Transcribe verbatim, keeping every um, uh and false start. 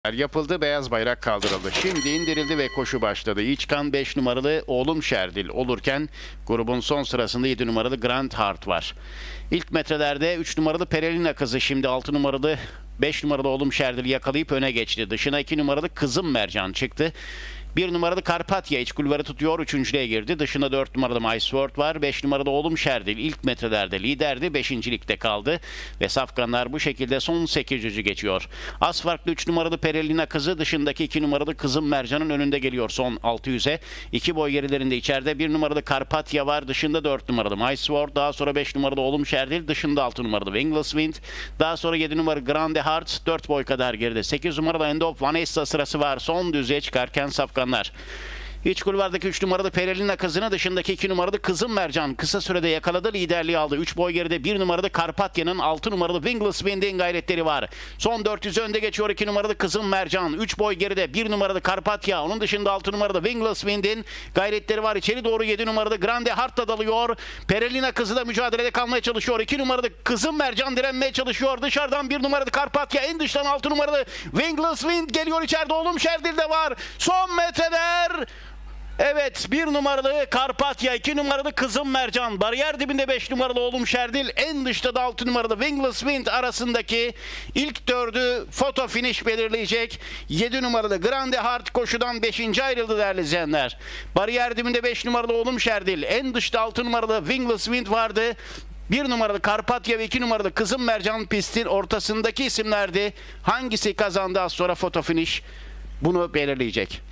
Yapıldı, beyaz bayrak kaldırıldı. Şimdi indirildi ve koşu başladı. İç kan beş numaralı Oğlum Şerdil olurken grubun son sırasında yedi numaralı Grand Heart var. İlk metrelerde üç numaralı Perelina Kızı, şimdi altı numaralı beş numaralı Oğlum Şerdil yakalayıp öne geçti. Dışına iki numaralı Kızım Mercan çıktı. bir numaralı Karpatya iç kulvarı tutuyor, üçüncülüğe girdi. Dışında dört numaralı My Sword var. beş numaralı Oğlum Şerdil ilk metrelerde liderdi. beşincilikte kaldı. Ve safkanlar bu şekilde son sekiz yüzü geçiyor. Az farklı üç numaralı Perelina Kızı dışındaki iki numaralı Kızım Mercan'ın önünde geliyor son altı yüze. iki boy gerilerinde içeride bir numaralı Karpatya var. Dışında dört numaralı My Sword. Daha sonra beş numaralı Oğlum Şerdil. Dışında altı numaralı Wingless Wind. Daha sonra yedi numaralı Grande Heart. dört boy kadar geride. sekiz numaralı End of Vanessa sırası var. Son düzeye çıkarken safkan İç kulvardaki üç numaralı Perelina Kızı'nı dışındaki iki numaralı Kızım Mercan kısa sürede yakaladı, liderliği aldı. üç boy geride bir numaralı Karpatya'nın altı numaralı Wingless Wind'in gayretleri var. Son dört yüz önde geçiyor iki numaralı Kızım Mercan. üç boy geride bir numaralı Karpatya. Onun dışında altı numaralı Wingless Wind'in gayretleri var. İçeri doğru yedi numaralı Grande Heart da dalıyor. Perelina Kızı da mücadelede kalmaya çalışıyor. iki numaralı Kızım Mercan direnmeye çalışıyor. Dışarıdan bir numaralı Karpatya, en dıştan altı numaralı Wingless Wind geliyor. İçeride Oğlum Şerdil de var. Son metreler. Evet, bir numaralı Karpatya, iki numaralı Kızım Mercan, bariyer dibinde beş numaralı Oğlum Şerdil, en dışta da altı numaralı Wingless Wind arasındaki ilk dördü foto finish belirleyecek. yedi numaralı Grande Heart koşudan beşinci ayrıldı değerli izleyenler. Bariyer dibinde beş numaralı Oğlum Şerdil, en dışta altı numaralı Wingless Wind vardı. bir numaralı Karpatya ve iki numaralı Kızım Mercan pistin ortasındaki isimlerdi. Hangisi kazandı az sonra foto finish bunu belirleyecek.